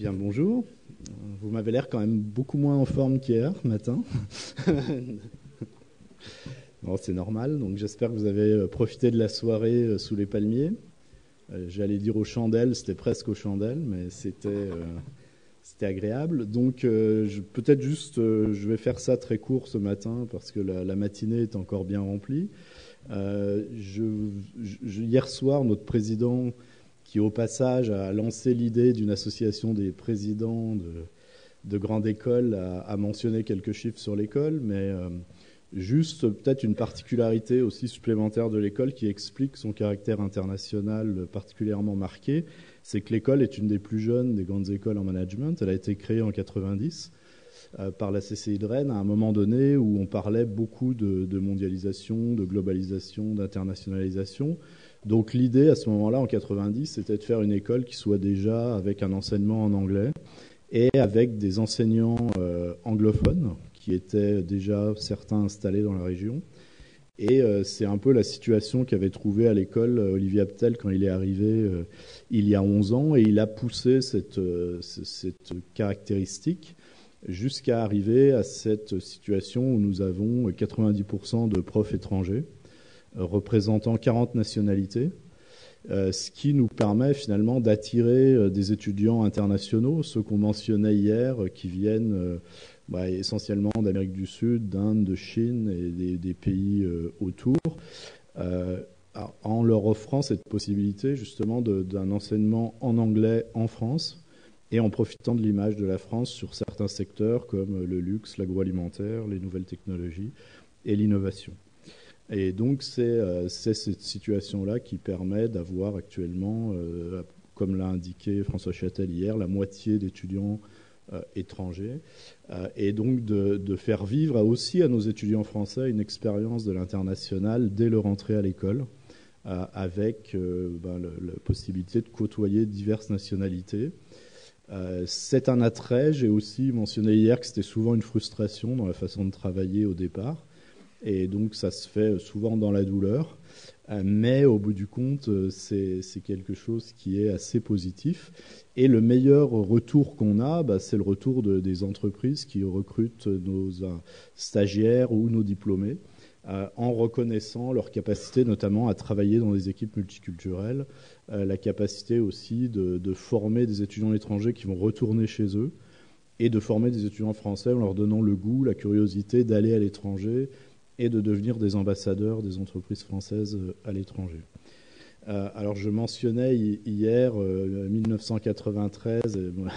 Bien, bonjour. Vous m'avez l'air quand même beaucoup moins en forme qu'hier matin. Bon, c'est normal, donc j'espère que vous avez profité de la soirée sous les palmiers. J'allais dire aux chandelles, c'était presque aux chandelles, mais c'était agréable. Donc peut-être juste, je vais faire ça très court ce matin parce que la matinée est encore bien remplie. Hier soir, notre président, qui au passage a lancé l'idée d'une association des présidents de grandes écoles, a mentionné quelques chiffres sur l'école, mais juste peut-être une particularité aussi supplémentaire de l'école qui explique son caractère international particulièrement marqué, c'est que l'école est une des plus jeunes des grandes écoles en management. Elle a été créée en 90 par la CCI de Rennes à un moment donné où on parlait beaucoup de mondialisation, de globalisation, d'internationalisation. Donc l'idée à ce moment-là, en 90, c'était de faire une école qui soit déjà avec un enseignement en anglais et avec des enseignants anglophones qui étaient déjà certains installés dans la région. Et c'est un peu la situation qu'avait trouvée à l'école Olivier Abtel quand il est arrivé il y a 11 ans, et il a poussé cette caractéristique jusqu'à arriver à cette situation où nous avons 90% de profs étrangers représentant 40 nationalités, ce qui nous permet finalement d'attirer des étudiants internationaux, ceux qu'on mentionnait hier, qui viennent essentiellement d'Amérique du Sud, d'Inde, de Chine et des pays autour, en leur offrant cette possibilité justement d'un enseignement en anglais en France et en profitant de l'image de la France sur certains secteurs comme le luxe, l'agroalimentaire, les nouvelles technologies et l'innovation. Et donc c'est cette situation-là qui permet d'avoir actuellement, comme l'a indiqué François Châtel hier, la moitié d'étudiants étrangers, et donc de faire vivre aussi à nos étudiants français une expérience de l'international dès leur entrée à l'école, avec la possibilité de côtoyer diverses nationalités. C'est un attrait. J'ai aussi mentionné hier que c'était souvent une frustration dans la façon de travailler au départ. Et donc ça se fait souvent dans la douleur, mais au bout du compte, c'est quelque chose qui est assez positif. Et le meilleur retour qu'on a, c'est le retour des entreprises qui recrutent nos stagiaires ou nos diplômés, en reconnaissant leur capacité notamment à travailler dans des équipes multiculturelles, la capacité aussi de former des étudiants étrangers qui vont retourner chez eux, et de former des étudiants français en leur donnant le goût, la curiosité d'aller à l'étranger et de devenir des ambassadeurs des entreprises françaises à l'étranger. Alors je mentionnais hier 1993,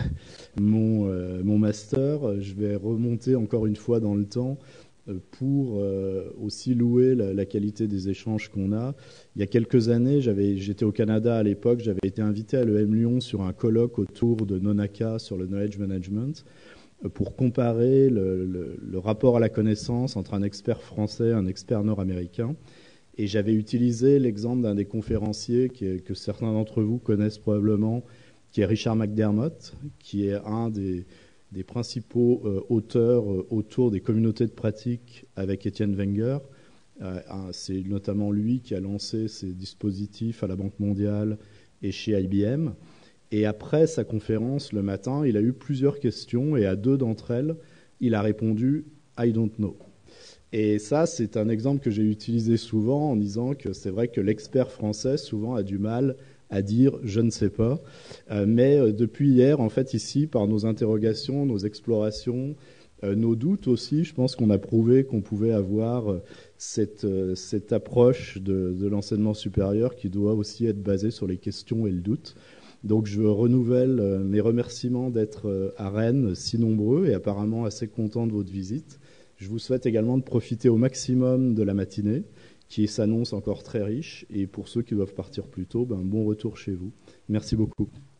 mon master. Je vais remonter encore une fois dans le temps pour aussi louer la qualité des échanges qu'on a. Il y a quelques années, j'étais au Canada à l'époque, j'avais été invité à l'EM Lyon sur un colloque autour de Nonaka sur le knowledge management, pour comparer le rapport à la connaissance entre un expert français et un expert nord-américain. Et j'avais utilisé l'exemple d'un des conférenciers que certains d'entre vous connaissent probablement, qui est Richard McDermott, qui est un des principaux auteurs autour des communautés de pratique avec Étienne Wenger. C'est notamment lui qui a lancé ces dispositifs à la Banque mondiale et chez IBM. Et après sa conférence, le matin, il a eu plusieurs questions, et à 2 d'entre elles, il a répondu « I don't know ». Et ça, c'est un exemple que j'ai utilisé souvent en disant que c'est vrai que l'expert français, souvent, a du mal à dire « je ne sais pas ». Mais depuis hier, en fait, ici, par nos interrogations, nos explorations, nos doutes aussi, je pense qu'on a prouvé qu'on pouvait avoir cette approche de l'enseignement supérieur qui doit aussi être basée sur les questions et le doute. Donc je renouvelle mes remerciements d'être à Rennes, si nombreux et apparemment assez contents de votre visite. Je vous souhaite également de profiter au maximum de la matinée, qui s'annonce encore très riche. Et pour ceux qui doivent partir plus tôt, bon retour chez vous. Merci beaucoup.